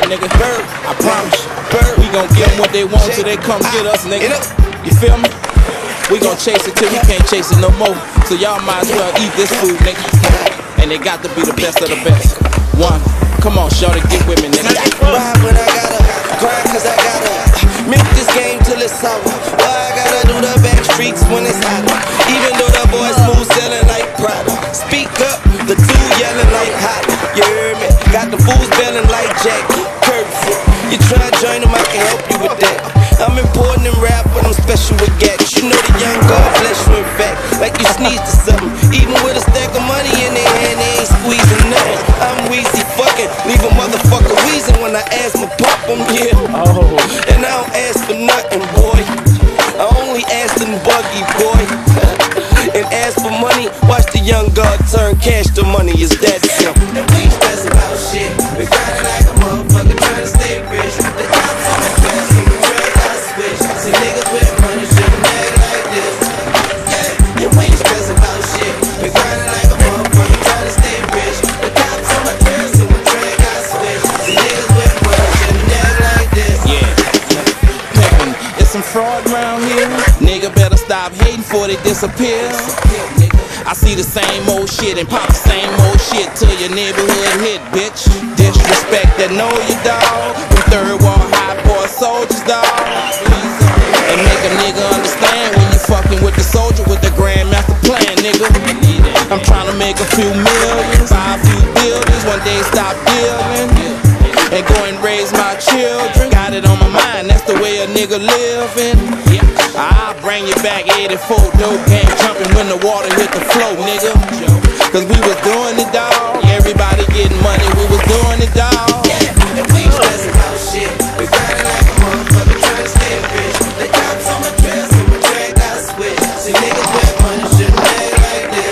nigga. I promise you. We gon' give them what they want till they come get us, nigga. You feel me? We gon' chase it till we can't chase it no more. So y'all might as well eat this food, nigga. And they got to be the best of the best. One, come on, shorty, get with me, nigga. Ride when I gotta, grind cause I gotta milk this game till it's sour. Why I gotta do the back streets when it's hot? Even though the boy smooth selling like Prada. Speak up, the dude yelling like hot. You heard me? Got the fools belling like Jack. Courtesy. You try to join them, I can help you with that. I'm important in rap, but I'm special with gats. You know the young God bless you in fact, like you sneezed or something. Even with a stack of money in their hand, they ain't squeezing nothing. I'm wheezy fucking, leave a motherfucker wheezing when I ask my pop him, yeah. And I don't ask for nothing, boy. I only ask them buggy, boy. And ask for money, watch the young God turn cash to money, it's that simple. And we ain't stressing about shit, we grinding like a motherfucker trying to stay rich. The cops on the class, and we drag our switch. See niggas with money shouldn't act like this. Yeah, and we ain't stressing about shit, we grinding like a motherfucker trying to stay rich. The cops on the class, and we drag our switch. See niggas with money shouldn't act like this. Yeah, pimpin', it's some fraud around here. Nigga better stop hating before they disappear. I see the same old shit and pop the same old shit till your neighborhood hit, bitch. Disrespect that know you, dawg. Them third wall high boy soldiers, dawg. And make a nigga understand when you fucking with the soldier with the grandmaster plan, nigga. I'm trying to make a few millions, buy a few buildings, one day stop dealing, and go and raise my children. Got it on my mind, that's the way a nigga living. I'll bring you back 84, dope game jumping when the water hit the flow, nigga. Cause we was doing it, dawg. Everybody getting money, we was doing it, dawg. And we ain't stressing about shit, we grinding like a motherfucker trying to stay rich. The cops on my dress and we drag our switch. See niggas with money shouldn't act like this.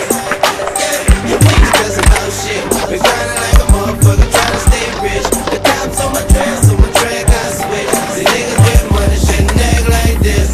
And we ain't stressing about shit, we grinding like a motherfucker trying to stay rich. The cops on my dress and we drag our switch. See niggas with money shouldn't act like this.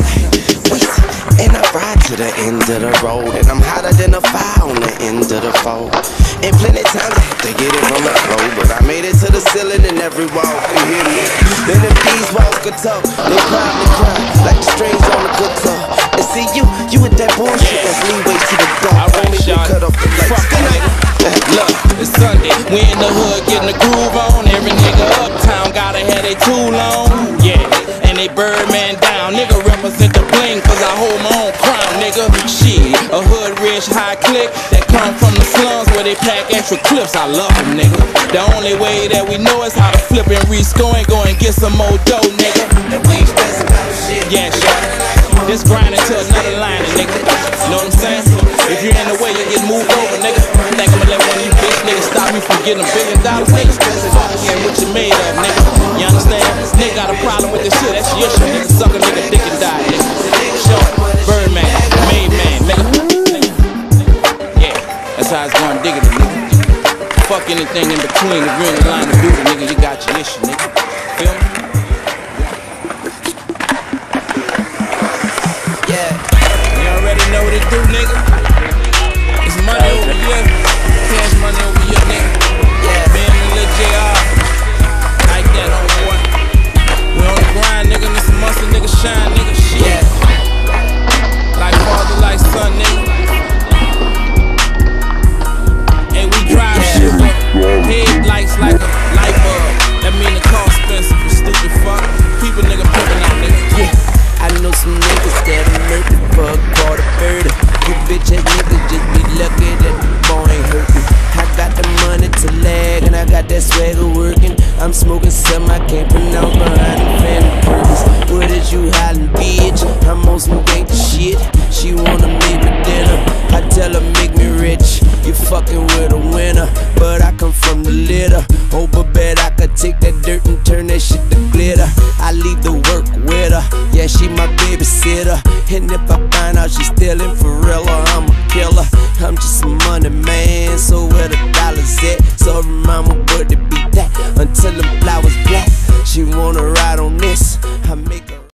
And I ride to the end of the road, and I'm hotter than a fire on the end of the fold. And plenty times I had to get it from the road, but I made it to the ceiling and every wall could hear me. Then the bees walls could talk, they probably cry like the strings on the guitar. And see you with that bullshit that's leeway to the dark. I won't shot. Cut off the lights. Fuck Good night. Look, it's Sunday, we in the hood getting the groove on. Every nigga uptown gotta have they tool on. Yeah, and they Birdman down. Nigga represent the bling cause I hold my own crown, nigga. Shit, a hood rich high click that come from the slums where they pack extra clips. I love them, nigga. The only way that we know is how to flip and re-score and go and get some more dough, nigga. And we ain't stressing about shit. Yeah, shit. Just grinding to another line, nigga. Know what I'm saying? If you're in the way, you get moved over, nigga. Think I'ma let one of you bitch niggas stop me from getting $1 billion, nigga? Fuck yeah, what you made of, nigga. You understand? Nigga got a problem with this shit, that's your shit, nigga. Suck a nigga dick and die, nigga. Short, Birdman, made man, nigga. Yeah, that's how it's going, diggity, nigga. Fuck anything in between, if you're in the line of duty, nigga, you got your issue, nigga. Feel me? You already know what it do, nigga. It's money over here, cash money over here, nigga. Being a little JR, like that, homeboy. We on the grind, nigga. This muscle, nigga, shine, nigga. Shit. Like father, like son, nigga. And we drive shit with headlights like a light bulb. That mean the car expensive, you stupid fuck. People, nigga, pimpin' out, nigga. Yeah, I know some niggas that are murdered for a quarter 30. You bitch ass niggas just be lucky that the boy ain't hurt me. I got the money to lag and I got that swagger working. I'm smoking something I can't pronounce behind the phantom curtains. What is you hiding, bitch? I'm on some gangsta shit. She wanna make me dinner, I tell her make me rich. You fucking with a winner, but I come from the litter. Hope I bet I could take that dirt and turn that shit to glitter. I leave the work with her, yeah, she my babysitter. And if I find out she's stealing for real, I'm a killer. I'm just a money man, so where the dollars at? Sorry mama, but it be that until the flowers black. She wanna ride on this, I make her